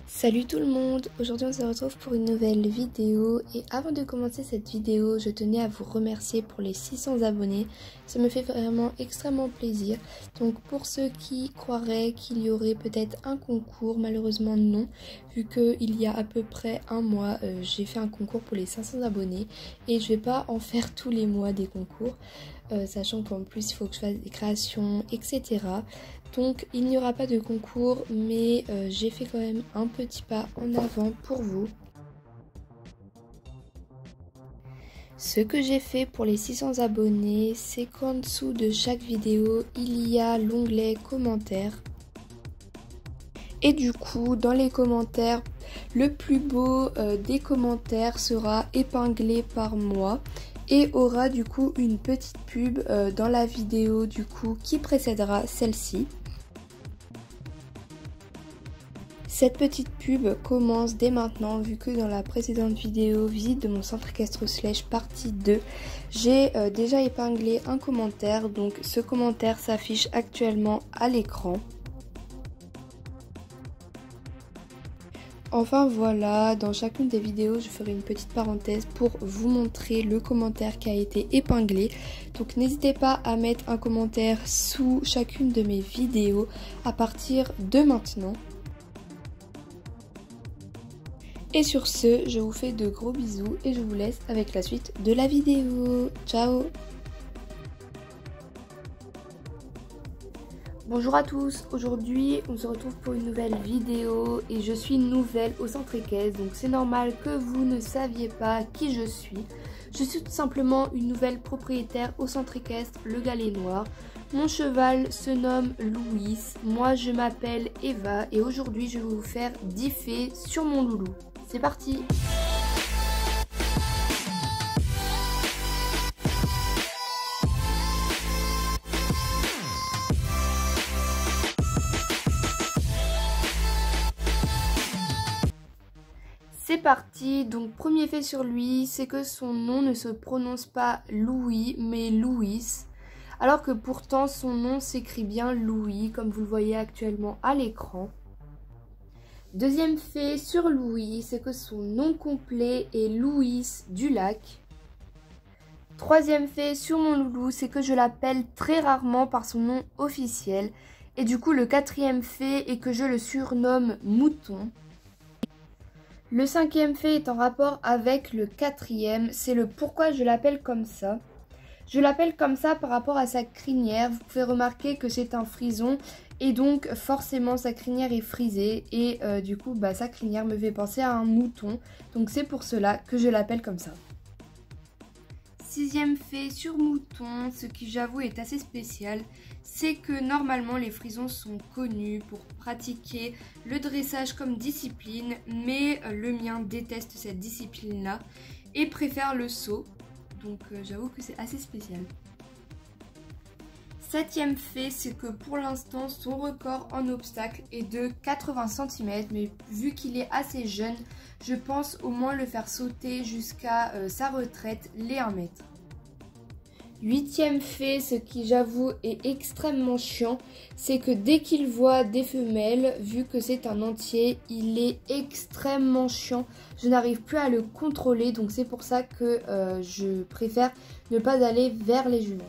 Salut tout le monde, aujourd'hui on se retrouve pour une nouvelle vidéo et avant de commencer cette vidéo je tenais à vous remercier pour les 600 abonnés, ça me fait vraiment extrêmement plaisir. Donc pour ceux qui croiraient qu'il y aurait peut-être un concours, malheureusement non, vu qu'il y a à peu près un mois j'ai fait un concours pour les 500 abonnés et je vais pas en faire tous les mois des concours, sachant qu'en plus il faut que je fasse des créations etc. Donc il n'y aura pas de concours mais j'ai fait quand même un petit pas en avant pour vous. Ce que j'ai fait pour les 600 abonnés, c'est qu'en dessous de chaque vidéo, il y a l'onglet commentaires. Et du coup, dans les commentaires, le plus beau des commentaires sera épinglé par moi et aura du coup une petite pub dans la vidéo du coup qui précédera celle-ci. Cette petite pub commence dès maintenant vu que dans la précédente vidéo visite de mon centre équestre / partie 2 j'ai déjà épinglé un commentaire, donc ce commentaire s'affiche actuellement à l'écran. Enfin voilà, dans chacune des vidéos je ferai une petite parenthèse pour vous montrer le commentaire qui a été épinglé. Donc n'hésitez pas à mettre un commentaire sous chacune de mes vidéos à partir de maintenant. Et sur ce, je vous fais de gros bisous et je vous laisse avec la suite de la vidéo. Ciao! Bonjour à tous, aujourd'hui on se retrouve pour une nouvelle vidéo et je suis nouvelle au centre équestre, donc c'est normal que vous ne saviez pas qui je suis. Je suis tout simplement une nouvelle propriétaire au centre équestre Le Galet Noir. Mon cheval se nomme Louis, moi je m'appelle Eva et aujourd'hui je vais vous faire 10 faits sur mon loulou. C'est parti! C'est parti, donc premier fait sur lui, c'est que son nom ne se prononce pas Louis mais Louis, alors que pourtant son nom s'écrit bien Louis comme vous le voyez actuellement à l'écran. Deuxième fait sur Louis, c'est que son nom complet est Louis Dulac. Troisième fait sur mon loulou, c'est que je l'appelle très rarement par son nom officiel. Et du coup le quatrième fait est que je le surnomme Mouton. Le cinquième fait est en rapport avec le quatrième, c'est le pourquoi je l'appelle comme ça. Je l'appelle comme ça par rapport à sa crinière, vous pouvez remarquer que c'est un frison et donc forcément sa crinière est frisée et du coup sa crinière me fait penser à un mouton, donc c'est pour cela que je l'appelle comme ça. Sixième fait sur Mouton, ce qui j'avoue est assez spécial, c'est que normalement les frisons sont connus pour pratiquer le dressage comme discipline, mais le mien déteste cette discipline-là et préfère le saut, donc j'avoue que c'est assez spécial. Septième fait, c'est que pour l'instant son record en obstacle est de 80 cm, mais vu qu'il est assez jeune, je pense au moins le faire sauter jusqu'à sa retraite, les 1 mètre. Huitième fait, ce qui j'avoue est extrêmement chiant, c'est que dès qu'il voit des femelles, vu que c'est un entier, il est extrêmement chiant. Je n'arrive plus à le contrôler, donc c'est pour ça que je préfère ne pas aller vers les juments.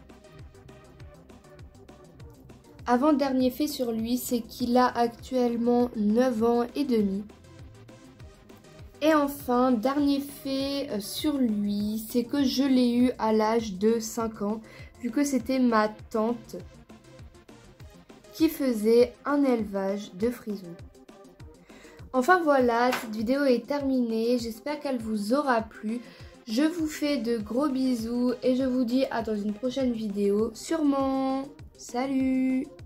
Avant-dernier fait sur lui, c'est qu'il a actuellement 9 ans et demi. Et enfin, dernier fait sur lui, c'est que je l'ai eu à l'âge de 5 ans, vu que c'était ma tante qui faisait un élevage de frisons. Enfin voilà, cette vidéo est terminée, j'espère qu'elle vous aura plu. Je vous fais de gros bisous et je vous dis à dans une prochaine vidéo, sûrement. Salut!